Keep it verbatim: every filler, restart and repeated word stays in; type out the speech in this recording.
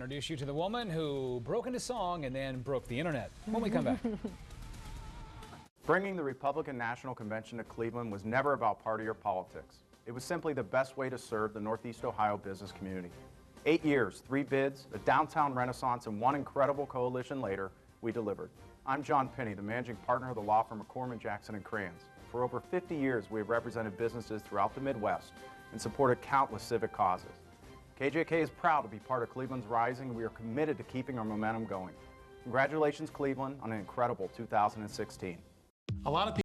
introduce you to the woman who broke into song and then broke the internet when we come back. Bringing the Republican National Convention to Cleveland was never about party or politics. It was simply the best way to serve the Northeast Ohio business community. Eight years, three bids, a downtown renaissance, and one incredible coalition later, we delivered. I'm John Penny, the managing partner of the law firm McCormick, Jackson and Crayons. For over fifty years, we have represented businesses throughout the Midwest and supported countless civic causes. K J K is proud to be part of Cleveland's rising, and we are committed to keeping our momentum going. Congratulations, Cleveland, on an incredible two thousand sixteen. A lot of people